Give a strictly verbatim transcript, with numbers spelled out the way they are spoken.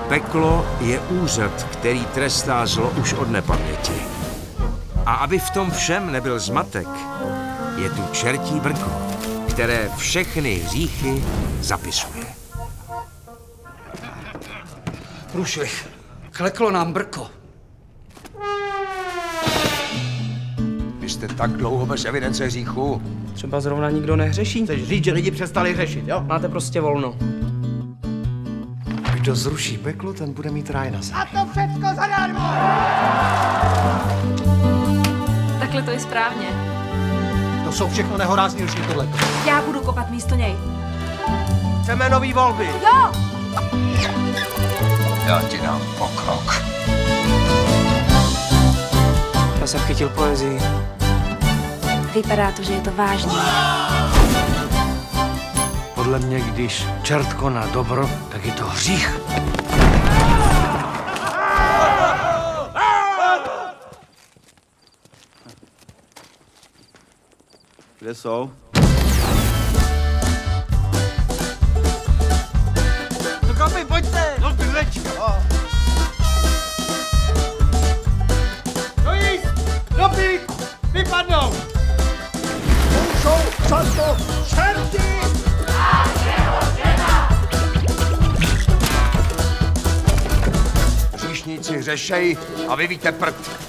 Peklo je úřad, který trestá zlo už od nepaměti. A aby v tom všem nebyl zmatek, je tu čertí brko, které všechny hříchy zapisuje. Průšvih. Kleklo nám brko. Vy jste tak dlouho bez evidence hříchu. Třeba zrovna nikdo nehřeší. Chceš říct, že lidi přestali řešit, jo? Máte prostě volno. Kdo zruší peklo, ten bude mít ráj na zemi. A to všecko zadarmo! Takhle to je správně. To jsou všechno nehorázní ruční tohleto. Já budu kopat místo něj. Chceme nový volby. Jo! Já ti dám pokrok. Já jsem chytil poezii. Vypadá to, že je to vážné. Podle mě, když čert koná dobro, tak je to hřích. Kde jsou? No kapi, pojďte! No pivečka! No jíst! No pít! Vypadnou! Jsou často čerti! Hříšníci hřešej a vy víte prd.